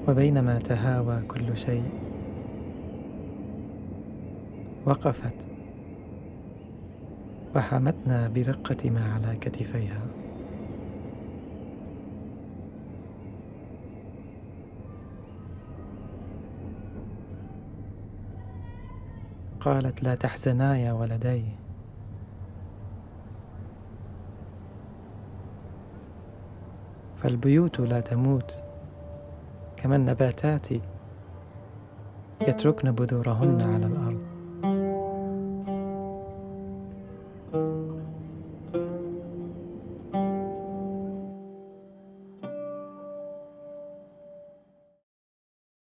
وبينما تهاوى كل شيء وقفت وحمتنا برقة ما على كتفيها. قالت: لا تحزنا يا ولدي، فالبيوت لا تموت كما النباتات يتركن بذورهن على الأرض.